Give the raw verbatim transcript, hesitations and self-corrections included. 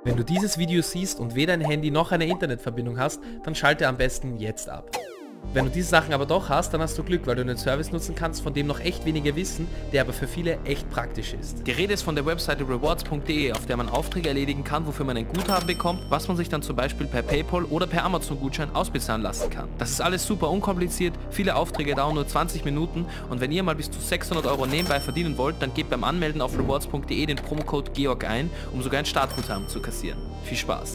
Wenn du dieses Video siehst und weder ein Handy noch eine Internetverbindung hast, dann schalte am besten jetzt ab. Wenn du diese Sachen aber doch hast, dann hast du Glück, weil du einen Service nutzen kannst, von dem noch echt wenige wissen, der aber für viele echt praktisch ist. Die Rede ist von der Webseite rewards punkt de, auf der man Aufträge erledigen kann, wofür man ein Guthaben bekommt, was man sich dann zum Beispiel per PayPal oder per Amazon-Gutschein ausbezahlen lassen kann. Das ist alles super unkompliziert, viele Aufträge dauern nur zwanzig Minuten und wenn ihr mal bis zu sechshundert Euro nebenbei verdienen wollt, dann gebt beim Anmelden auf rewards punkt de den Promocode Georg ein, um sogar ein Startguthaben zu kassieren. Viel Spaß!